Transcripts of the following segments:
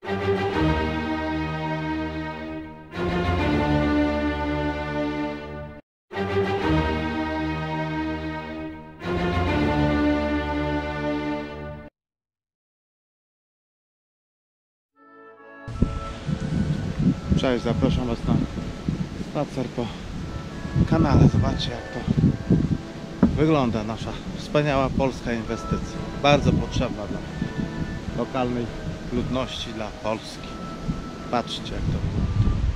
Cześć, zapraszam Was na spacer po kanale. Zobaczcie, jak to wygląda nasza wspaniała polska inwestycja. Bardzo potrzebna dla lokalnej ludności, dla Polski. Patrzcie, jak to wygląda.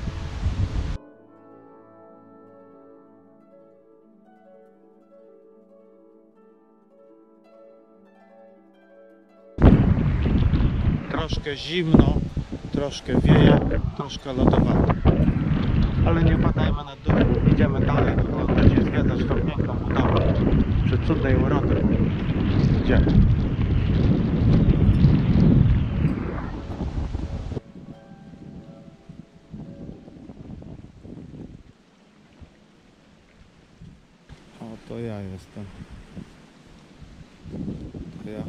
Troszkę zimno, troszkę wieje, troszkę lodowato. Ale nie padajmy na dół, idziemy dalej, oglądać i zwiedzać tą piękną budowę przy cudnej urody. Idziemy. O, to ja jestem. To ja.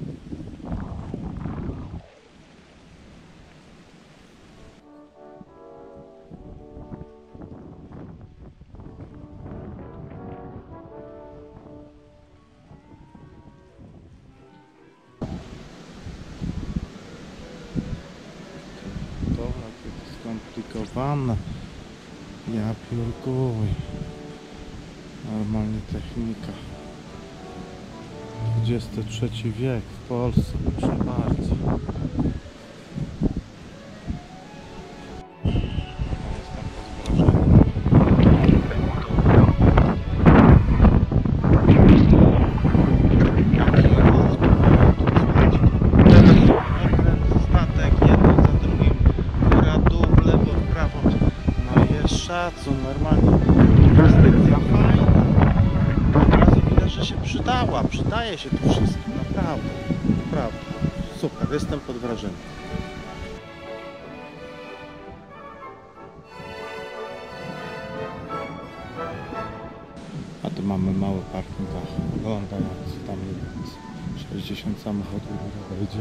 Skomplikowane. Ja piórkuj. Normalnie technika. XXIII wiek w Polsce, proszę bardzo. Szacun, normalnie inwestycja fajna. Od razu widać, że się przydała, przydaje się tu wszystko, naprawdę, naprawdę, super, jestem pod wrażeniem. A tu mamy mały parking, oglądający tam 60 samochodów wejdzie.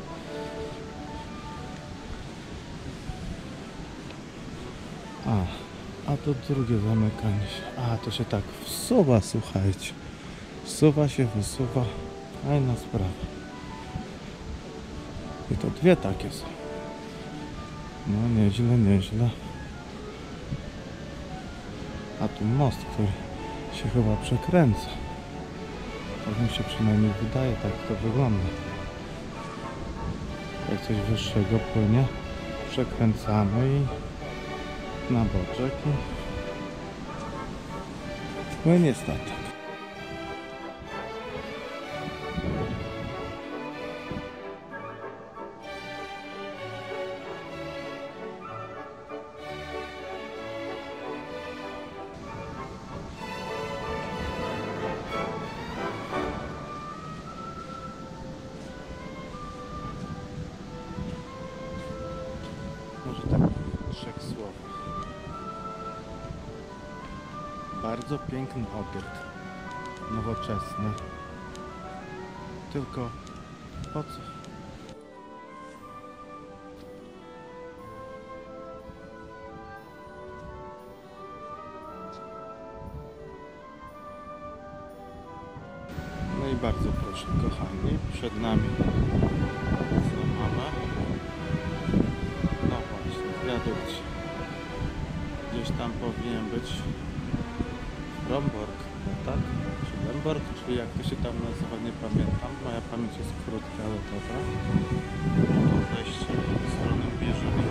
A to drugie zamykanie się. A to się tak wsuwa, słuchajcie. Wsuwa się, wysuwa. Fajna sprawa. I to dwie takie są. No nieźle, nieźle. A tu most, który się chyba przekręca. Tak mi się przynajmniej wydaje, tak to wygląda. Jak coś wyższego płynie, przekręcamy i na boczek i płynie statek. Może tak w 3 słowach. Bardzo piękny obiekt, nowoczesny, tylko po co? No i bardzo proszę, kochani, przed nami mamy, no właśnie, wiadukcie, gdzieś tam powinien być Romborg, no tak? Czy Lemborg, czy jak to się tam nazywa, nie pamiętam. Moja pamięć jest krótka, ale dobra. To wejście z strony Bieżunia.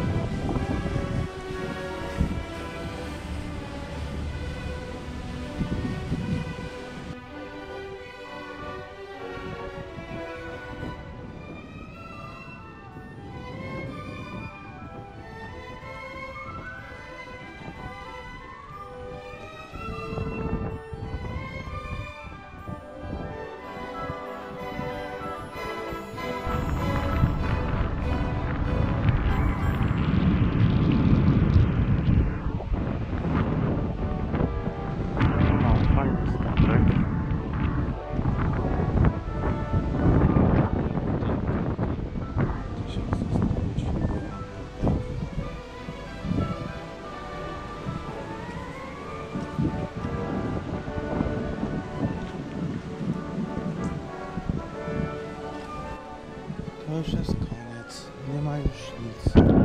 Nie ma już nic.